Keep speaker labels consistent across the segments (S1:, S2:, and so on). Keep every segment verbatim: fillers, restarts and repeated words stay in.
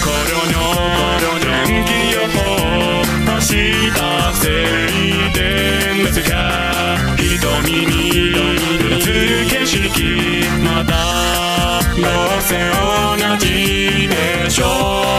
S1: の天気予報明日静電熱が瞳に映る景色まだどうせ同じでしょ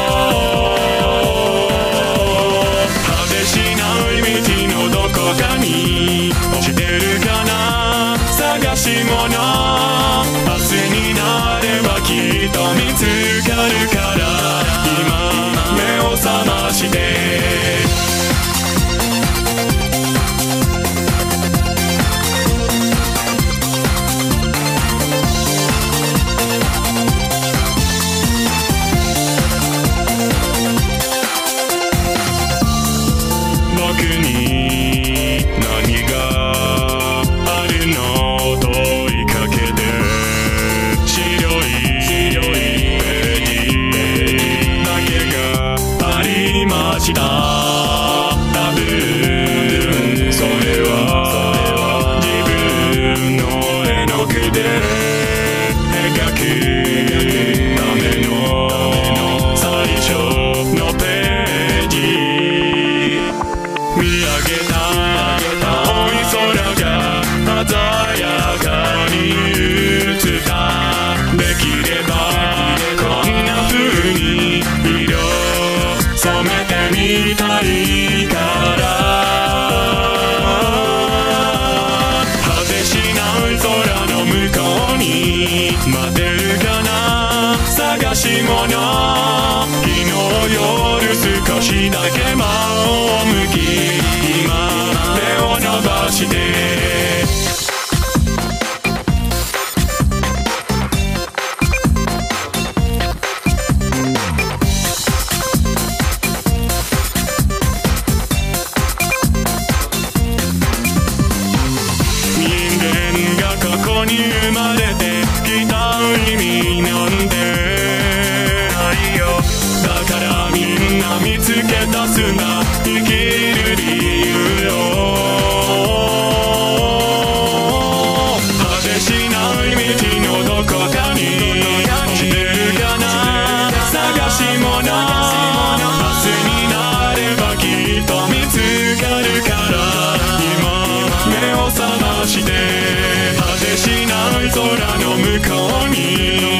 S1: う果てしない道のどこかに落ちてるかな探し物明日になればきっと見つかるから今目を覚まして僕に何があるの問いかけて白いページだけがありました多分それは自分の絵の具で描くための最初のページ見上げた青い空が鮮やかに映ったできればこんな風に色染めてみたいから果てしない空の向こうに待てるかな探し物昨日夜少しだけ真を向き今手を伸ばして人間がここに生まれてきた意味なんてないよだからみんな見つけ出すんだ生きる理由を果てしない道のどこかに落ちてるかな探し物明日になればきっと見つかるから今目を覚まして果てしない空の向こうに